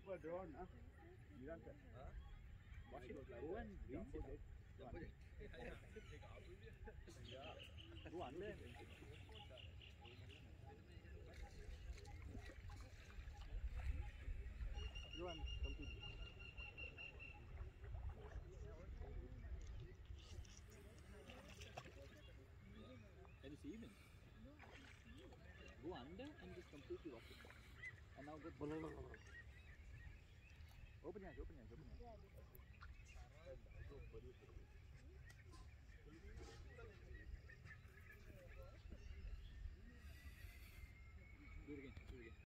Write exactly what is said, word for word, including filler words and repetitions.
super drone, huh? Nirantar. Huh? Watch it. Like Go that. and rinse Jumbo it jet. out. Go Jumbo under. jet. Yeah. Go under and rinse it. Go and complete it. Yeah. Can you see even? Go under and just completely wash it. And now go. Open your eyes, open your eyes, open your eyes. Do it again, do it again.